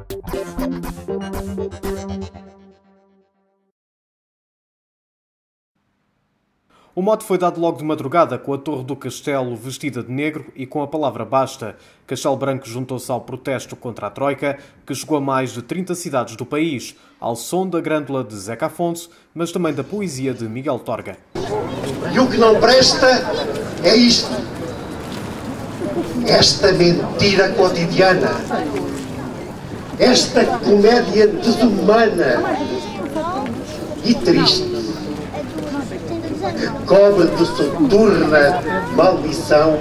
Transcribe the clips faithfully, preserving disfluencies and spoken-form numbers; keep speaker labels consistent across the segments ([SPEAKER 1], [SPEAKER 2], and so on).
[SPEAKER 1] O mote foi dado logo de madrugada, com a Torre do Castelo vestida de negro e com a palavra basta. Castelo Branco juntou-se ao protesto contra a Troika, que chegou a mais de trinta cidades do país, ao som da grândola de Zeca Afonso, mas também da poesia de Miguel Torga.
[SPEAKER 2] E o que não presta é isto. Esta mentira cotidiana. Esta comédia desumana e triste. Cobre de soturna maldição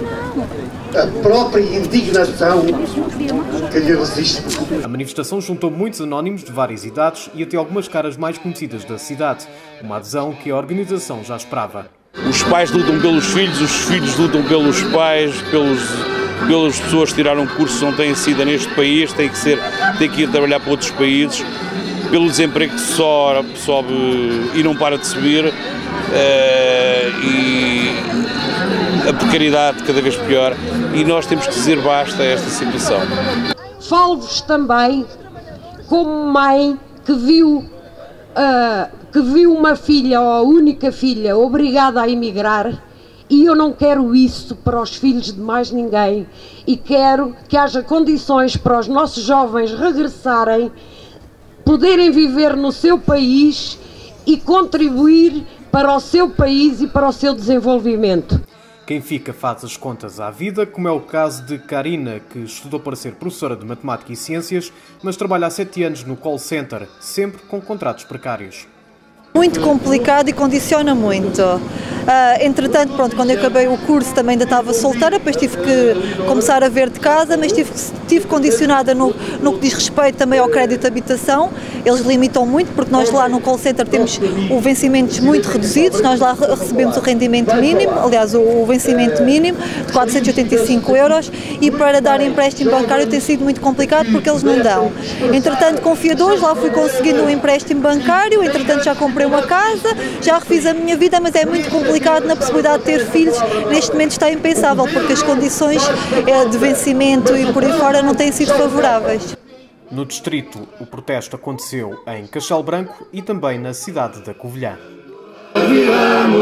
[SPEAKER 2] a própria indignação que lhe resiste.
[SPEAKER 1] A manifestação juntou muitos anónimos de várias idades e até algumas caras mais conhecidas da cidade. Uma adesão que a organização já esperava.
[SPEAKER 3] Os pais lutam pelos filhos, os filhos lutam pelos pais, pelos, pelas pessoas que tiraram cursos que não têm sido neste país, têm que, ser, têm que ir trabalhar para outros países, pelo desemprego que sobe, sobe e não para de subir. Uh, e a precariedade cada vez pior, e nós temos que dizer basta a esta situação.
[SPEAKER 4] Falo-vos também como mãe que viu, uh, que viu uma filha, ou a única filha, obrigada a emigrar, e eu não quero isso para os filhos de mais ninguém, e quero que haja condições para os nossos jovens regressarem, poderem viver no seu país e contribuir para o seu país e para o seu desenvolvimento.
[SPEAKER 1] Quem fica faz as contas à vida, como é o caso de Karina, que estudou para ser professora de Matemática e Ciências, mas trabalha há sete anos no call center, sempre com contratos precários.
[SPEAKER 5] Muito complicado e condiciona muito. Uh, entretanto, pronto, quando eu acabei o curso também ainda estava solteira, depois tive que começar a ver de casa, mas tive, tive condicionada no, no que diz respeito também ao crédito de habitação. Eles limitam muito, porque nós lá no call center temos o vencimentos muito reduzidos, nós lá recebemos o rendimento mínimo, aliás o, o vencimento mínimo de quatrocentos e oitenta e cinco euros, e para dar empréstimo bancário tem sido muito complicado porque eles não dão. Entretanto, confiadores, lá fui conseguindo um empréstimo bancário, entretanto já comprei uma casa, já refiz a minha vida, mas é muito complicado na possibilidade de ter filhos. Neste momento está impensável, porque as condições de vencimento e por aí fora não têm sido favoráveis.
[SPEAKER 1] No distrito, o protesto aconteceu em Castelo Branco e também na cidade da Covilhã.
[SPEAKER 6] Viramos